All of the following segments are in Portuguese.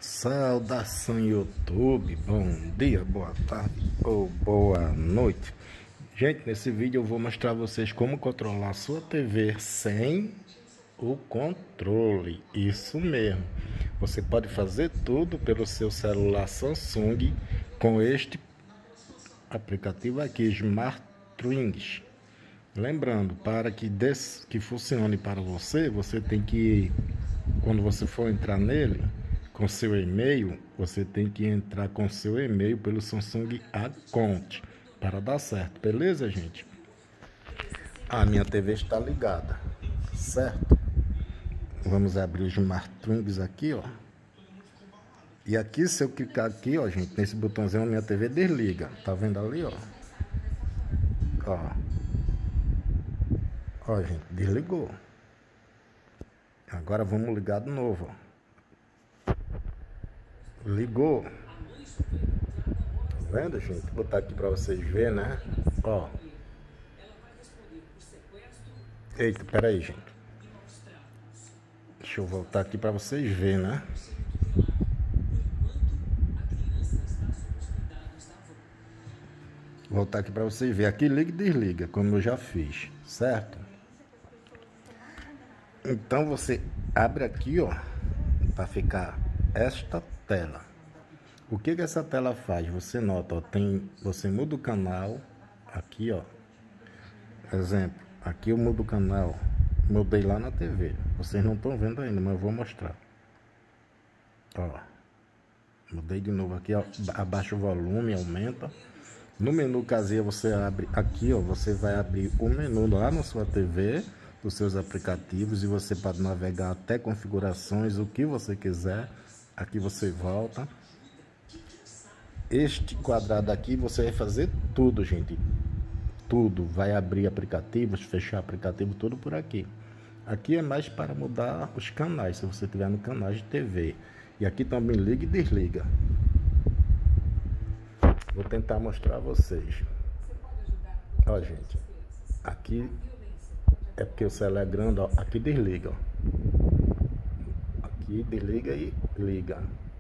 Saudação YouTube, bom dia, boa tarde ou boa noite. Gente, nesse vídeo eu vou mostrar a vocês como controlar a sua TV sem o controle. Isso mesmo, você pode fazer tudo pelo seu celular Samsung com este aplicativo aqui, SmartThings. Lembrando, para que funcione para você, você tem que, quando você for entrar nele, com seu e-mail, você tem que entrar com seu e-mail pelo Samsung Account para dar certo, beleza, gente? A minha TV está ligada, certo? Vamos abrir o SmartThings aqui, ó. E aqui, se eu clicar aqui, ó, gente, nesse botãozinho, a minha TV desliga. Tá vendo ali, ó? Ó, gente, desligou. Agora vamos ligar de novo, ó. Ligou. Tá vendo, gente? Vou botar aqui pra vocês verem, né? Ó. Eita, peraí, gente. Deixa eu voltar aqui pra vocês verem, né? Voltar aqui pra vocês verem. Aqui liga e desliga, como eu já fiz, certo? Então você abre aqui, ó, para ficar esta tela. O que essa tela faz? Você nota, ó, você muda o canal aqui, ó. Exemplo, aqui eu mudo o canal, mudei lá na TV. Vocês não estão vendo ainda, mas eu vou mostrar. Ó, mudei de novo aqui, ó, abaixa o volume, aumenta. No menu caseiro você abre aqui, ó, você vai abrir o menu lá na sua TV, dos seus aplicativos, e você pode navegar até configurações, o que você quiser. Aqui você volta. Este quadrado aqui você vai fazer tudo, gente. Tudo. Vai abrir aplicativos, fechar aplicativo, tudo por aqui. Aqui é mais para mudar os canais, se você tiver no canal de TV. E aqui também liga e desliga. Vou tentar mostrar a vocês. Ó, gente. Aqui é porque o celular é grande, ó. Aqui desliga, ó. Aqui desliga e liga.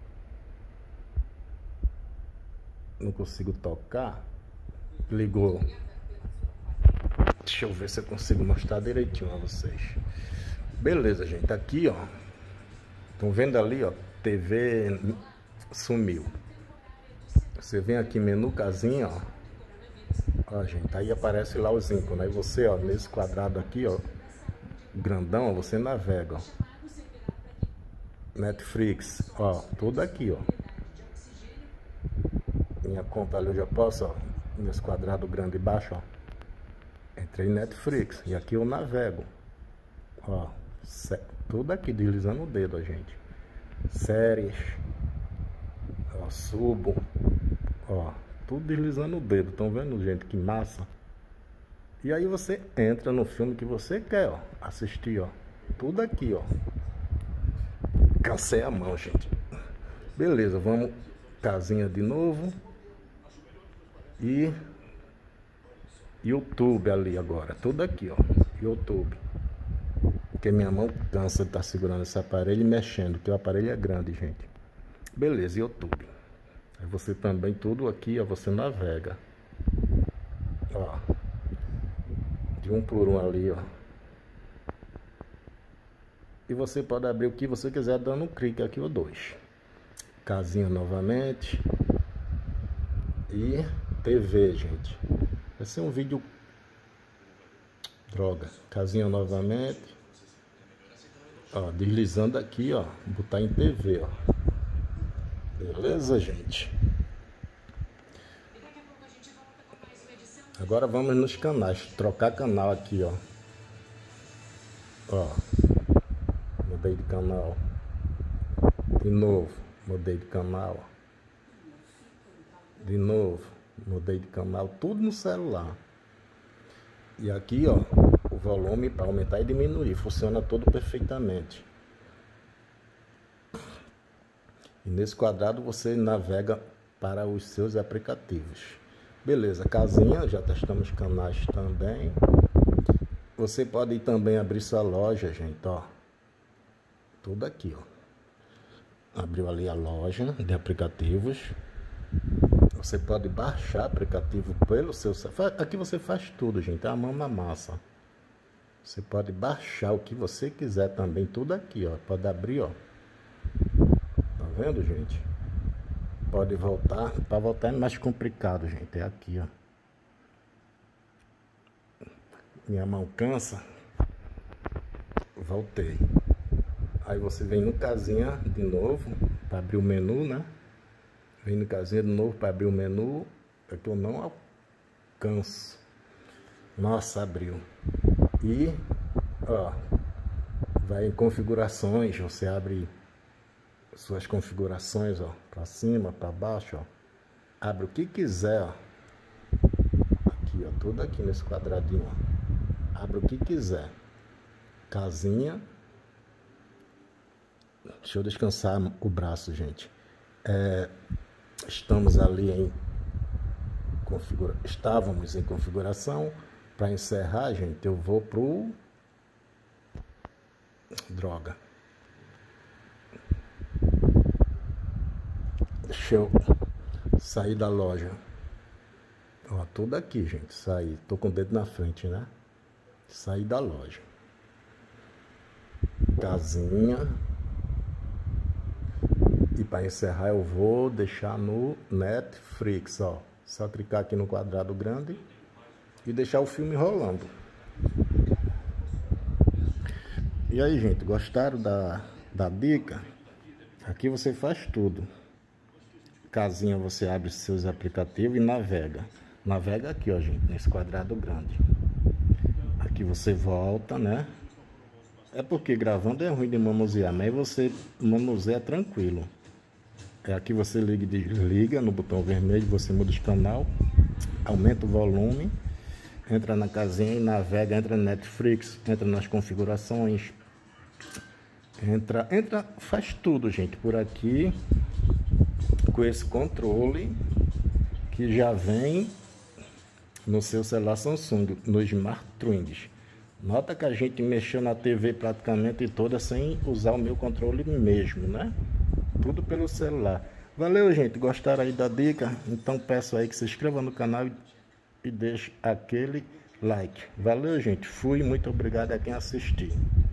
Não consigo tocar. Ligou. Deixa eu ver se eu consigo mostrar direitinho a vocês. Beleza, gente. Aqui, ó. Estão vendo ali, ó. TV sumiu. Você vem aqui menu casinha, ó. Ó, gente. Aí aparece lá os ícones. Aí você, ó, nesse quadrado aqui, ó, grandão, ó, você navega, ó. Netflix, ó, tudo aqui, ó. Minha conta ali eu já posso, ó, nesse quadrado grande baixo, ó. Entrei em Netflix e aqui eu navego, ó, tudo aqui deslizando o dedo, ó, gente. Séries, ó, subo, ó, tudo deslizando o dedo. Estão vendo, gente, que massa? E aí você entra no filme que você quer, ó, assistir, ó, tudo aqui, ó. Cansei a mão, gente. Beleza, vamos casinha de novo. E YouTube ali agora. Tudo aqui, ó. YouTube. Porque minha mão cansa de estar segurando esse aparelho e mexendo, porque o aparelho é grande, gente. Beleza, YouTube. Aí você também, tudo aqui, ó, você navega. Ó. De um por um ali, ó. E você pode abrir o que você quiser dando um clique aqui ou dois. Casinha novamente. E TV, gente. Vai ser um vídeo. Droga. Casinha novamente. Ó, deslizando aqui, ó. Botar em TV, ó. Beleza, gente? Agora vamos nos canais. Trocar canal aqui, ó. Ó. Mudei de canal. De novo, mudei de canal. De novo, mudei de canal. Tudo no celular. E aqui, ó, o volume para aumentar e diminuir. Funciona todo perfeitamente. E nesse quadrado você navega para os seus aplicativos. Beleza, casinha, já testamos canais também. Você pode também abrir sua loja, gente, ó. Tudo aqui, ó. Abriu ali a loja de aplicativos. Você pode baixar aplicativo pelo seu celular. Aqui você faz tudo, gente. É a mão na massa. Você pode baixar o que você quiser também. Tudo aqui, ó. Pode abrir, ó. Tá vendo, gente? Pode voltar. Para voltar é mais complicado, gente. É aqui, ó. Minha mão cansa. Voltei. Aí você vem no casinha de novo para abrir o menu, né? Vem no casinha de novo para abrir o menu. É que eu não alcanço. Nossa, abriu. E, ó, vai em configurações. Você abre suas configurações, ó, para cima, para baixo, ó. Abre o que quiser, ó. Aqui, ó, tudo aqui nesse quadradinho, ó. Abre o que quiser. Casinha. Deixa eu descansar o braço, gente. Estamos ali em Estávamos em configuração. Para encerrar, gente, eu vou pro droga. Deixa eu sair da loja. Ó, tudo aqui, gente. Saí. Tô com o dedo na frente, né? Saí da loja. Casinha. E para encerrar eu vou deixar no Netflix, ó. Só clicar aqui no quadrado grande e deixar o filme rolando. E aí, gente, gostaram da dica? Aqui você faz tudo. Casinha, você abre seus aplicativos e navega. Navega aqui, ó, gente, nesse quadrado grande. Aqui você volta, né? É porque gravando é ruim de manusear, mas você manuseia tranquilo. Aqui você liga e desliga no botão vermelho, você muda de canal, aumenta o volume, entra na casinha e navega, entra no Netflix, entra nas configurações, faz tudo, gente, por aqui, com esse controle que já vem no seu celular Samsung, no Smart Twins. Nota que a gente mexeu na TV praticamente toda sem usar o meu controle mesmo, né? Tudo pelo celular. Valeu, gente. Gostaram aí da dica? Então peço aí que se inscreva no canal e deixe aquele like. Valeu, gente. Fui. Muito obrigado a quem assistiu.